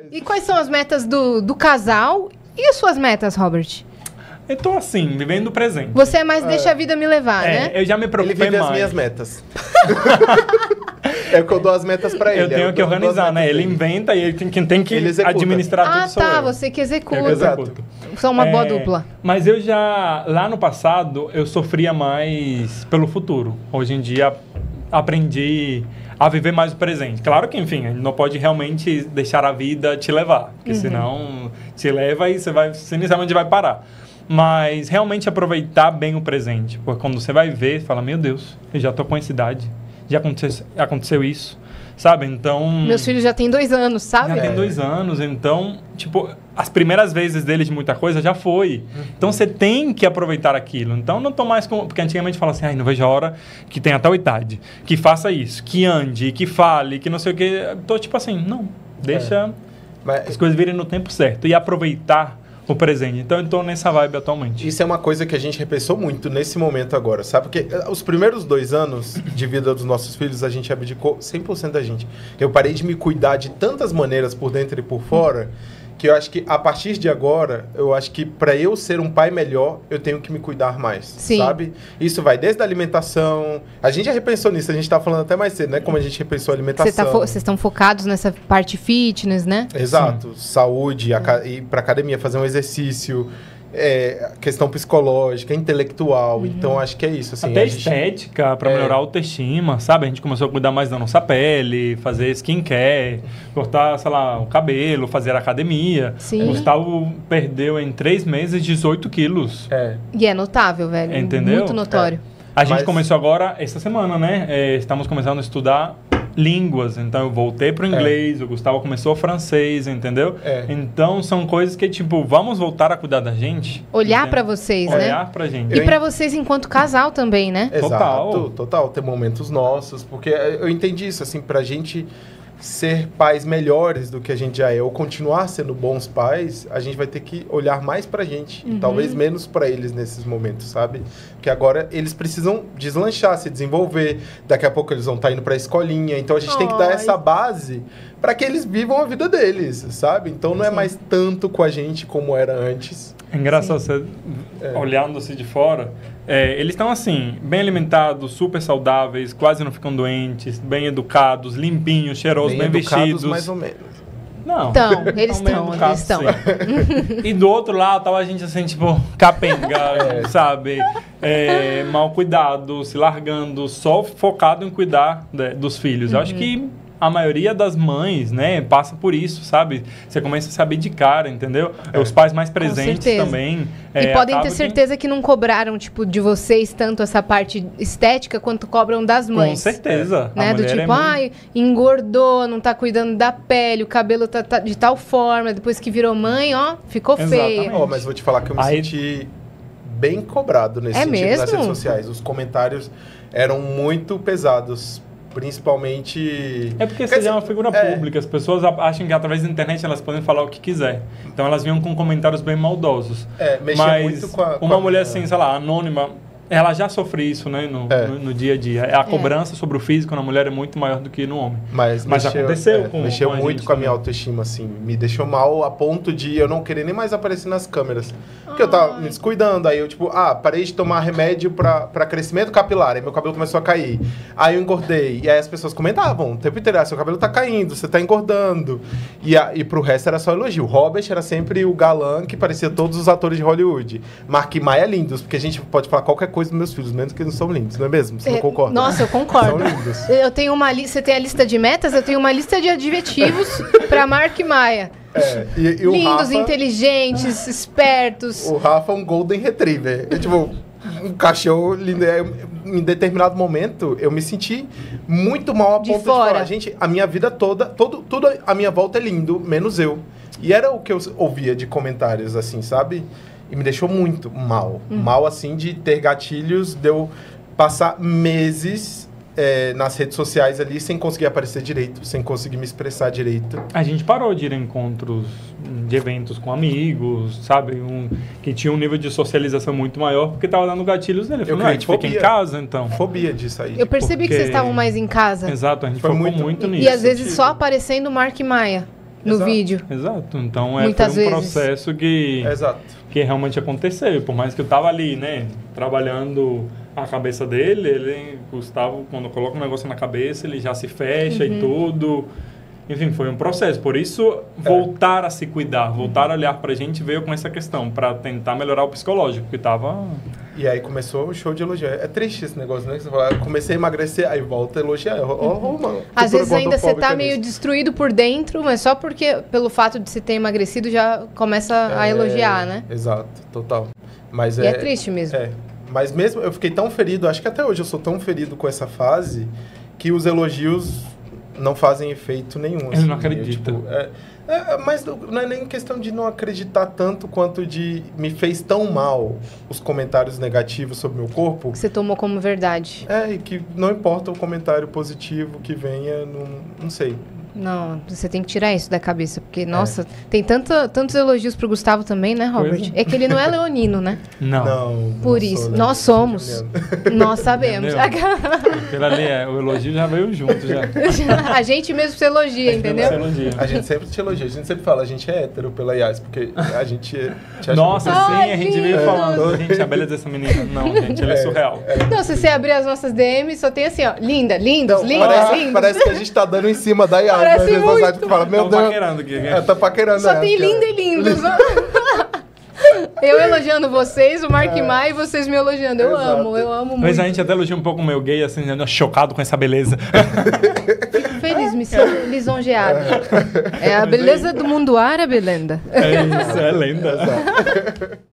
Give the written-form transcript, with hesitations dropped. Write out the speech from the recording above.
E quais são as metas do casal e as suas metas, Robert? Eu tô assim, vivendo o presente. Você é mais deixa a vida me levar, né? Eu já me preocupei Ele vive mais. as minhas metas. É o que eu dou as metas pra ele. Eu tenho que organizar, né? Ele inventa e ele tem que administrar tudo. Ah, tá, você que executa. Eu executo. São uma boa dupla. Mas eu já, lá no passado, eu sofria mais pelo futuro. Hoje em dia, aprendi a viver mais o presente. Claro que, enfim, a gente não pode realmente deixar a vida te levar, porque senão te leva e você nem sabe onde vai parar. Mas realmente aproveitar bem o presente. Porque quando você vai ver, você fala, meu Deus, eu já tô com essa idade, já aconteceu isso, sabe? Então... Meus filhos já têm 2 anos, sabe? Já tem 2 anos, então, tipo, as primeiras vezes dele de muita coisa já foi. Então, você tem que aproveitar aquilo. Então, não tô mais com... Porque antigamente fala assim, não vejo a hora que tenha tal idade, que faça isso, que ande, que fale, que não sei o quê. Tô tipo assim, não, deixa as coisas virem no tempo certo e aproveitar o presente. Então, eu tô nessa vibe atualmente. Isso é uma coisa que a gente repensou muito nesse momento agora, sabe? Porque os primeiros 2 anos de vida dos nossos filhos, a gente abdicou 100% da gente. Eu parei de me cuidar de tantas maneiras por dentro e por fora, que eu acho que a partir de agora, eu acho que para eu ser um pai melhor, eu tenho que me cuidar mais, sabe? Isso vai desde a alimentação. A gente já repensou nisso, a gente tá falando até mais cedo, né? Como a gente repensou a alimentação. Vocês estão focados nessa parte fitness, né? Exato. Sim. Saúde, ir pra academia, fazer um exercício, questão psicológica, intelectual. Então, acho que é isso. Assim, até estética, para melhorar a autoestima, sabe? A gente começou a cuidar mais da nossa pele, fazer skincare, cortar, sei lá, o cabelo, fazer academia. Sim. O Gustavo perdeu em 3 meses 18 quilos. E é notável, velho. Entendeu? Muito notório. A gente começou agora, essa semana, né? Estamos começando a estudar línguas, então eu voltei pro inglês, o Gustavo começou francês, entendeu? Então são coisas que, tipo, vamos voltar a cuidar da gente. Olhar pra vocês, né? Olhar pra gente. E pra vocês enquanto casal também, né? Exato, total. Ter momentos nossos, porque eu entendi isso, assim, pra gente ser pais melhores do que a gente já é, ou continuar sendo bons pais, a gente vai ter que olhar mais pra gente, e talvez menos pra eles nesses momentos, sabe? Porque agora eles precisam deslanchar, se desenvolver, daqui a pouco eles vão estar indo pra escolinha, então a gente tem que dar essa base pra que eles vivam a vida deles, sabe? Então não é mais tanto com a gente como era antes. É engraçado você olhando-se de fora. Eles estão assim, bem alimentados, super saudáveis, quase não ficam doentes, bem educados, limpinhos, cheirosos, bem vestidos. Mais ou menos. Não. Então, eles estão. E do outro lado, tava a gente assim, tipo, capenga, sabe? Mal cuidado, se largando, só focado em cuidar dos filhos. Eu acho que a maioria das mães, né, passa por isso, sabe? Você começa a se abdicar, entendeu? Os pais mais presentes também. E podem ter certeza que não cobraram, tipo, de vocês tanto essa parte estética quanto cobram das mães. Com certeza. Né? Do tipo, engordou, não tá cuidando da pele, o cabelo tá de tal forma, depois que virou mãe, ficou feia. Mas vou te falar que eu me senti bem cobrado nesse sentido nas redes sociais. Os comentários eram muito pesados. Principalmente... É porque você é uma figura pública. As pessoas acham que através da internet elas podem falar o que quiser. Então elas vinham com comentários bem maldosos. Mexia muito com uma mulher assim, sei lá, anônima, ela já sofre isso, né, no dia a dia. A cobrança sobre o físico na mulher é muito maior do que no homem. Mas aconteceu mexeu muito com a minha autoestima, assim. Me deixou mal a ponto de eu não querer nem mais aparecer nas câmeras. Porque eu tava me descuidando. Aí eu, tipo, parei de tomar remédio pra crescimento capilar. Aí meu cabelo começou a cair. Aí eu engordei. E aí as pessoas comentavam o tempo inteiro, seu cabelo tá caindo, você tá engordando. E pro resto era só elogio. O Robert era sempre o galã que parecia todos os atores de Hollywood. Mark e Maia lindos, porque a gente pode falar qualquer coisa dos meus filhos, menos que eles não são lindos, não é mesmo? Você não concorda? Nossa, eu concordo. São lindos. Eu tenho uma lista, você tem a lista de metas, eu tenho uma lista de adjetivos pra Mark e Maia. E o lindos, Rafa, inteligentes, espertos. O Rafa é um Golden Retriever. Tipo, um cachorro lindo. Em determinado momento, eu me senti muito mal a ponto de falar, gente, a minha vida toda, tudo à minha volta é lindo, menos eu. E era o que eu ouvia de comentários, assim, sabe? E me deixou muito mal. Mal, assim, de ter gatilhos, de eu passar meses nas redes sociais ali sem conseguir aparecer direito, sem conseguir me expressar direito. A gente parou de ir em encontros de eventos com amigos, sabe? Que tinha um nível de socialização muito maior, porque tava dando gatilhos nele. Eu falei, a gente fica em casa, então. Fobia disso aí. Eu percebi que vocês estavam mais em casa. Exato, a gente focou muito nisso. E às vezes só aparecendo Mark e Maia. no Exato. vídeo. Exato. Então Muitas foi um vezes. processo que Exato. realmente aconteceu. Por mais que eu tava ali, né, trabalhando a cabeça dele, Gustavo, quando coloca um negócio na cabeça, ele já se fecha e tudo. Enfim, foi um processo. Por isso, voltar a se cuidar, voltar a olhar pra gente, veio com essa questão, pra tentar melhorar o psicológico, que tava... E aí começou o show de elogio. É triste esse negócio, né? Que você fala, comecei a emagrecer, aí volta a elogiar. Mano, Às vezes ainda você tá meio destruído por dentro, mas só porque, pelo fato de você ter emagrecido, já começa a elogiar, né? Exato, total. Mas E é triste mesmo. Mas mesmo, eu fiquei tão ferido, acho que até hoje eu sou tão ferido com essa fase, que os elogios não fazem efeito nenhum. Ele não acredita. Mas não é nem questão de não acreditar tanto quanto de me fez tão mal os comentários negativos sobre meu corpo. Que você tomou como verdade. E que não importa o comentário positivo que venha, não sei. Não, você tem que tirar isso da cabeça, porque, nossa, tem tantos elogios pro Gustavo também, né, Robert? Pois É que ele não é leonino, né? Não. Por isso, nós somos. Nós sabemos. Aquilo ali, o elogio já veio junto, já. A gente mesmo se elogia, entendeu? A gente sempre te elogia, a gente sempre fala, a gente é hétero pela IAS, porque a gente te acha Nossa, muito... sim, a gente veio lindo. falando, gente, a beleza dessa menina. Não, gente, ela é surreal. Não, se você abrir as nossas DMs, só tem assim, ó, linda, lindos, Não, lindas, lindos. parece que a gente tá dando em cima da IAS. Parece né? muito. Que fala, meu Tão Deus. paquerando aqui, né? Tá paquerando. Só tem linda e lindos. Eu elogiando vocês, o Mark Mai e vocês me elogiando. Eu Exato. amo muito. Mas a gente até elogia um pouco o meu gay, assim, né, chocado com essa beleza. Fico feliz, me sinto lisonjeado. É a beleza do mundo árabe, Lenda. É isso, é lenda.